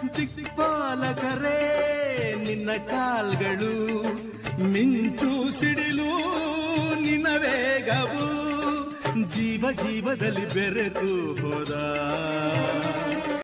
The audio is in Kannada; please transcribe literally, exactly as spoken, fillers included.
ದಿಕ್ಪಾಲಕರೇ ನಿನ್ನ ಕಾಲ್ಗಳು, ಮಿಂಚು ಸಿಡಿಲು ನಿನ್ನ ವೇಗವು, ಜೀವ ಜೀವದಲ್ಲಿ ಬೆರೆತು ಹೋದ